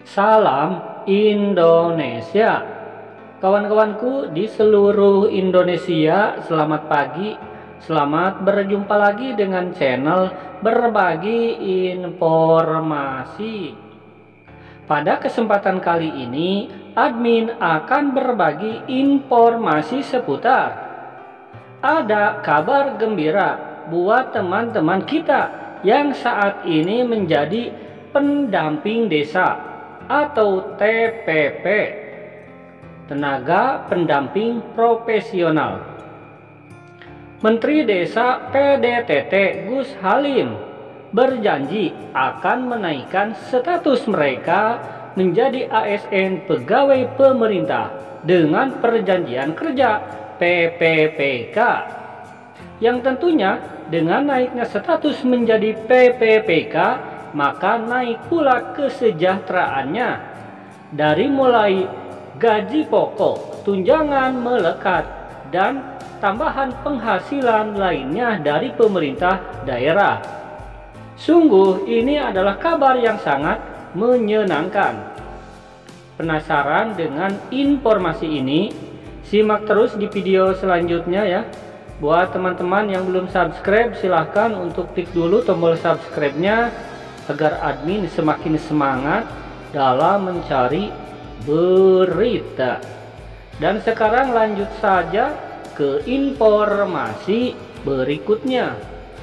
Salam Indonesia. Kawan-kawanku di seluruh Indonesia, selamat pagi. Selamat berjumpa lagi dengan channel Berbagi Informasi. Pada kesempatan kali ini, admin akan berbagi informasi seputar ada kabar gembira buat teman-teman kita yang saat ini menjadi pendamping desa atau TPP, tenaga pendamping profesional. Menteri Desa PDTT Gus Halim berjanji akan menaikkan status mereka menjadi ASN pegawai pemerintah dengan perjanjian kerja PPPK, yang tentunya dengan naiknya status menjadi PPPK maka naik pula kesejahteraannya, dari mulai gaji pokok, tunjangan melekat, dan tambahan penghasilan lainnya dari pemerintah daerah. Sungguh ini adalah kabar yang sangat menyenangkan. Penasaran dengan informasi ini? Simak terus di video selanjutnya ya. Buat teman-teman yang belum subscribe, silahkan untuk klik dulu tombol subscribe-nya agar admin semakin semangat dalam mencari berita. Dan sekarang lanjut saja ke informasi berikutnya.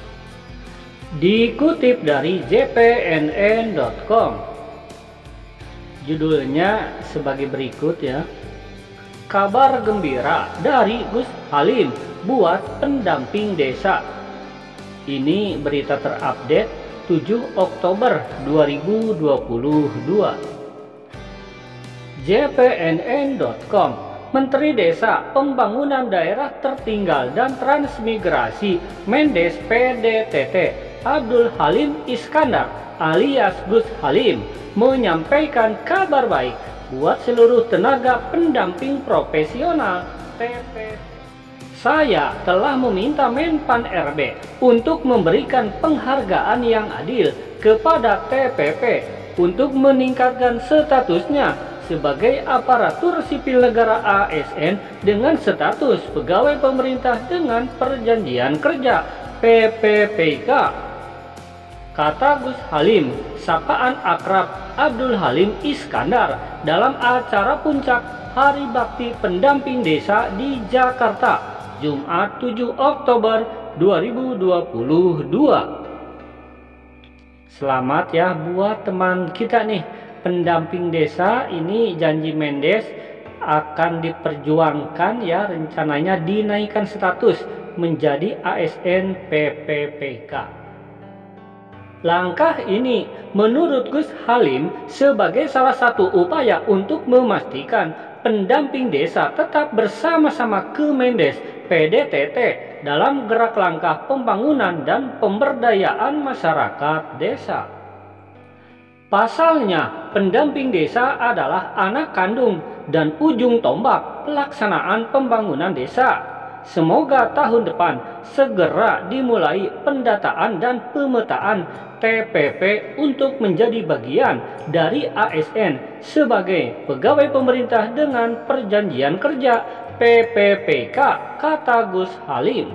Dikutip dari jpnn.com, judulnya sebagai berikut ya. Kabar gembira dari Gus Halim buat pendamping desa. Ini berita terupdate 7 Oktober 2022. jpnn.com. Menteri Desa, Pembangunan Daerah Tertinggal dan Transmigrasi Mendes PDTT Abdul Halim Iskandar alias Gus Halim menyampaikan kabar baik buat seluruh tenaga pendamping profesional TPP. Saya telah meminta Menpan RB untuk memberikan penghargaan yang adil kepada TPP untuk meningkatkan statusnya sebagai aparatur sipil negara ASN dengan status pegawai pemerintah dengan perjanjian kerja PPPK, kata Gus Halim, sapaan akrab Abdul Halim Iskandar dalam acara puncak Hari Bakti Pendamping Desa di Jakarta, Jumat 7 Oktober 2022. Selamat ya buat teman kita nih, pendamping desa. Ini janji Mendes akan diperjuangkan ya, rencananya dinaikkan status menjadi ASN PPPK. Langkah ini menurut Gus Halim sebagai salah satu upaya untuk memastikan pendamping desa tetap bersama-sama Kemendes PDTT dalam gerak langkah pembangunan dan pemberdayaan masyarakat desa. Pasalnya, pendamping desa adalah anak kandung dan ujung tombak pelaksanaan pembangunan desa. Semoga tahun depan segera dimulai pendataan dan pemetaan TPP untuk menjadi bagian dari ASN sebagai pegawai pemerintah dengan perjanjian kerja PPPK, kata Gus Halim.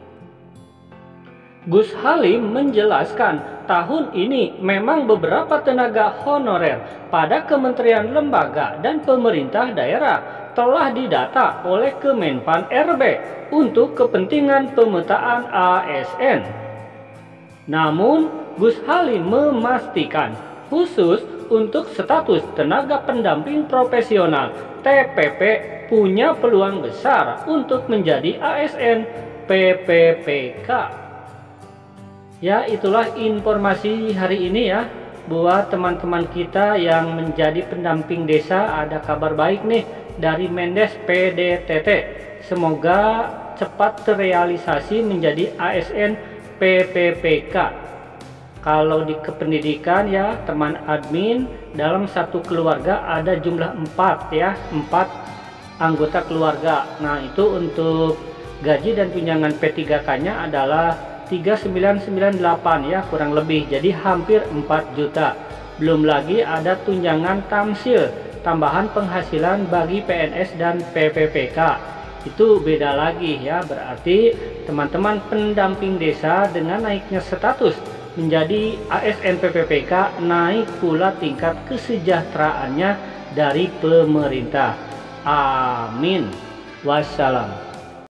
Gus Halim menjelaskan tahun ini memang beberapa tenaga honorer pada kementerian, lembaga, dan pemerintah daerah telah didata oleh Kemenpan RB untuk kepentingan pemetaan ASN. Namun, Gus Halim memastikan khusus untuk status tenaga pendamping profesional TPP punya peluang besar untuk menjadi ASN PPPK. Ya, itulah informasi hari ini ya. Buat teman-teman kita yang menjadi pendamping desa, ada kabar baik nih dari Mendes PDTT. Semoga cepat terrealisasi menjadi ASN PPPK. Kalau di kependidikan ya, teman admin, dalam satu keluarga ada jumlah 4 ya, 4 anggota keluarga. Nah, itu untuk gaji dan tunjangan P3K-nya adalah 3998 ya, kurang lebih, jadi hampir 4 juta. Belum lagi ada tunjangan tamsil, tambahan penghasilan bagi PNS dan PPPK. Itu beda lagi ya, berarti teman-teman pendamping desa dengan naiknya status menjadi ASN PPPK naik pula tingkat kesejahteraannya dari pemerintah. Amin. Wassalam.